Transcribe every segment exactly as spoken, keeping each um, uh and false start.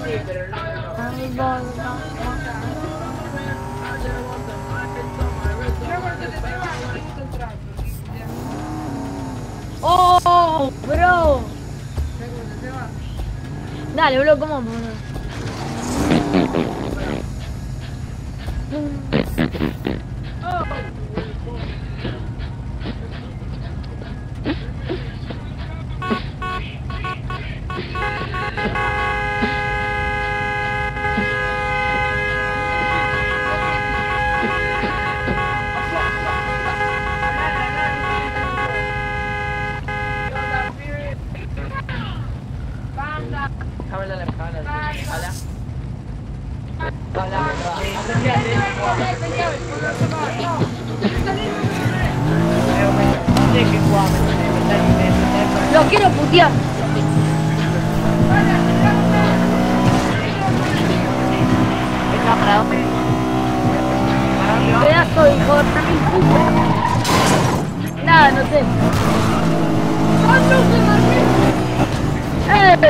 Oh, bro. Dale, bro, ¿cómo? Lo quiero putear. Pedazo de hijo de mil puta. Nada, no sé. ¡Eh!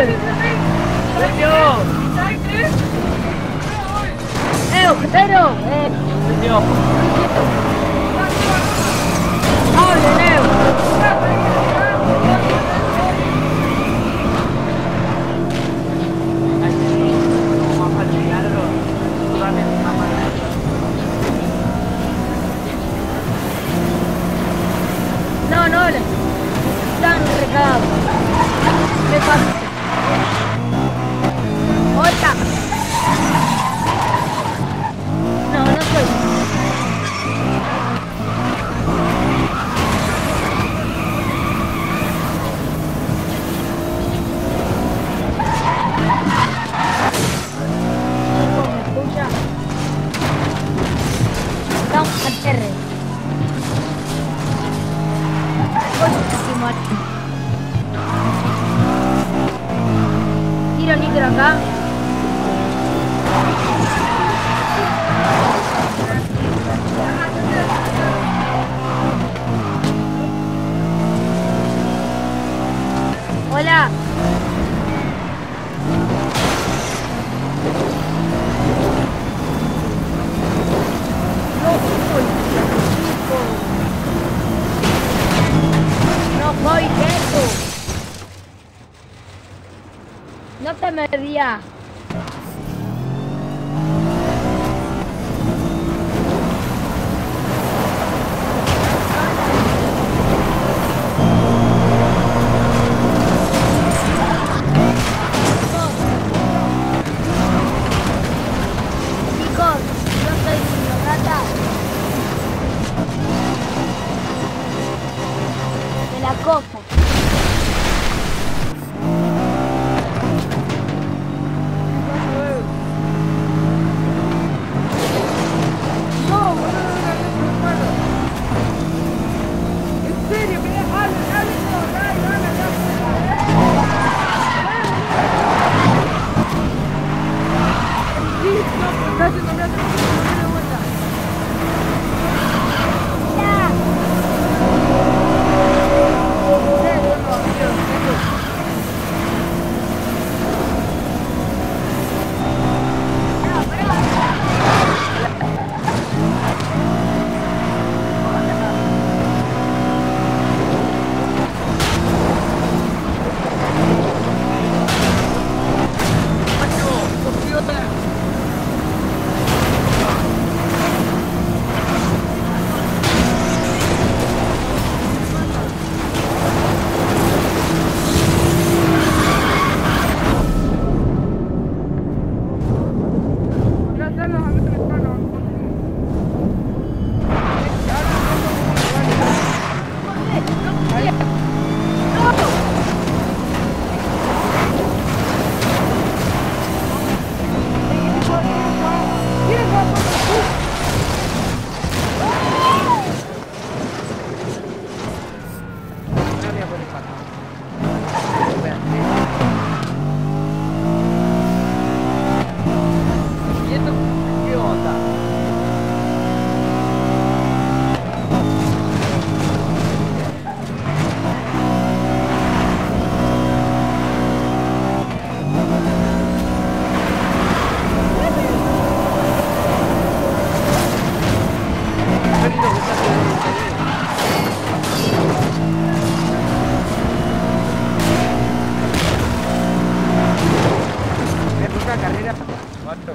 ¡Eh, ojero! ¡Eh! ¡Hable, Neo! No, no, están recagados. ¿Qué pasa? ¡Otra! No, no soy. ¿Me escucha? Estamos al terre. Tiro nitro acá. Hola. No voy eso. No te me veía. Chicos, yo soy rata de la costa. escalera. Cuatro.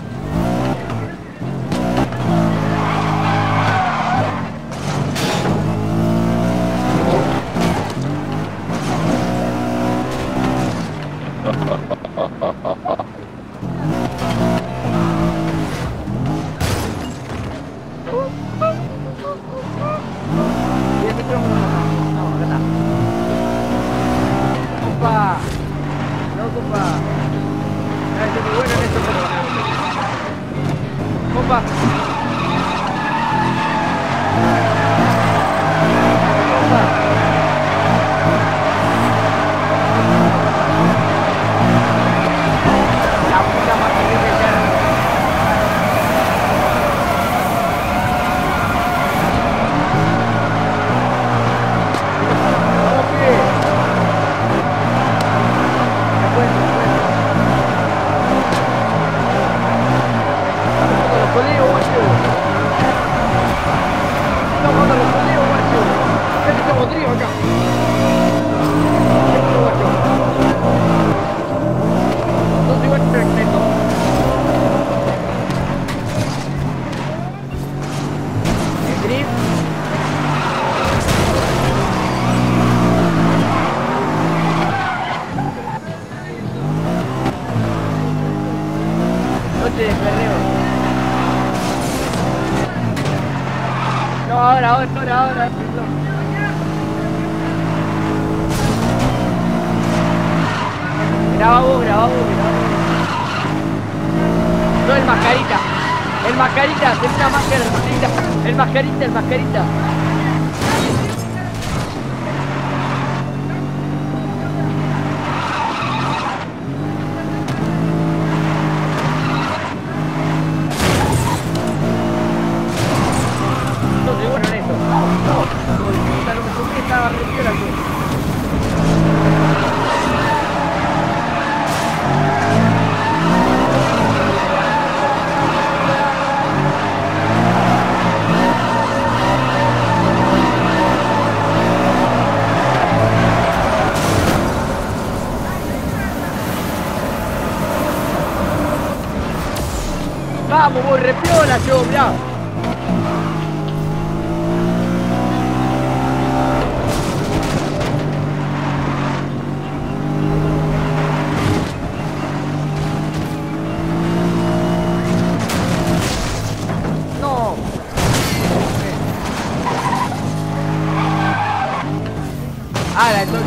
Y el micrófono no, no, acá está. Opa, no compa. Ah, estoy muy bueno en esto, pero... Opa. La puta madre que me llama. No, ahora, ahora, ahora, ahora. Graba vos, graba vos, graba vos. No, el mascarita. El mascarita, tenés una máscara, el mascarita. El mascarita, el mascarita. Vamos, vos, repiola yo, mirá. No. Ah, la entonces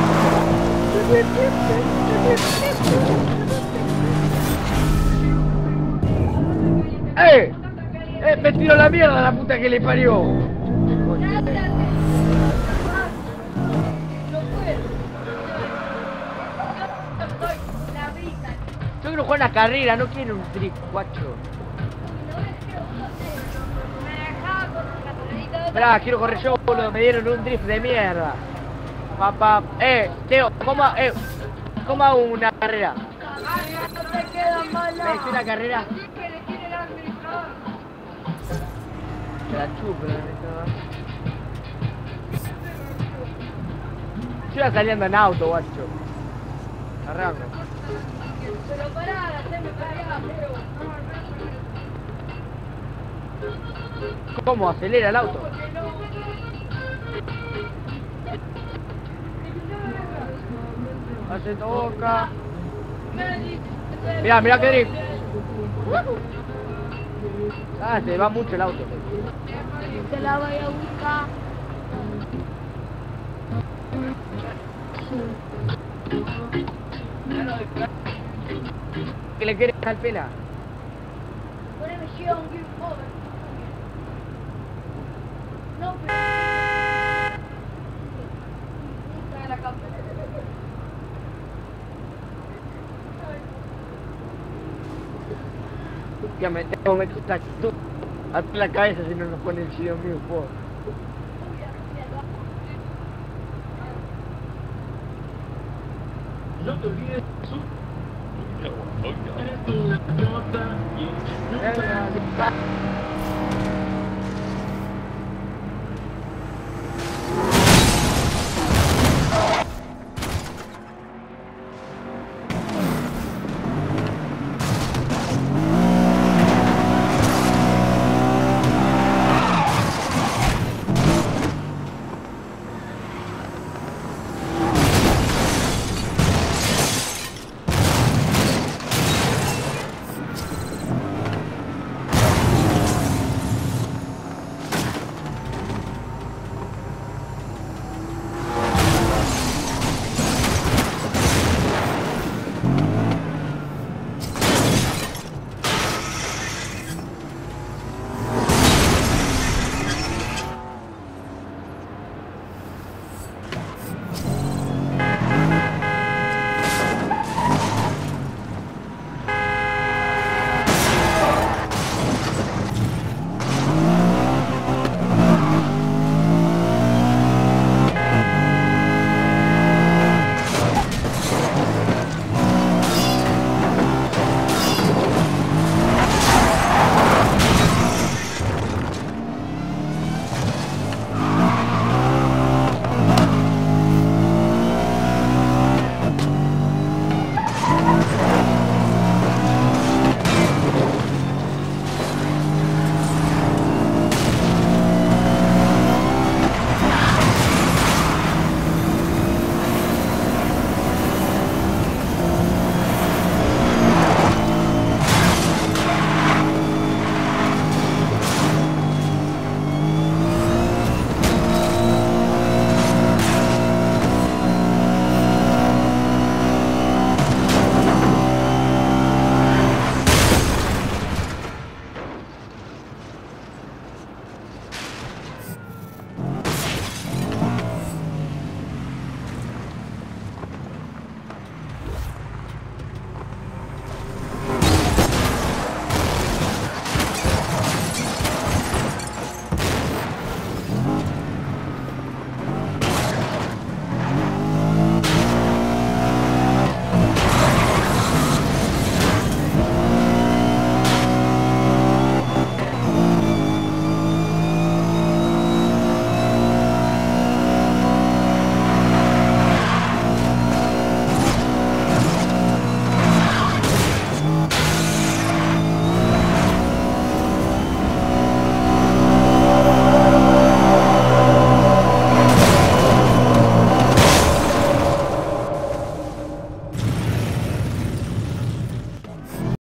¡Eh! ¡Eh! ¡Me tiró la mierda la puta que le parió! Yo quiero jugar una carrera, no quiero un drift, guacho. Esperá, quiero correr yo, boludo, me dieron un drift de mierda. Papá, eh, Teo, ¿cómo, eh, cómo hago una carrera? ¿Me hice una carrera? Se la chupo, la neta. Yo iba saliendo en auto, guacho. Arranco. Pero pará, haceme pará, ¿Cómo acelera el auto? Hace toca. Mirá, mirá que drift. Ah, se va mucho el auto. te la voy a buscar. ¿Qué le quieres al pela? Poneme Shion, give over. No, pero... Puta de la capa. Ya me tengo que meter tú. Hazte la cabeza si no nos pone el chido mío, por. No te olvides su...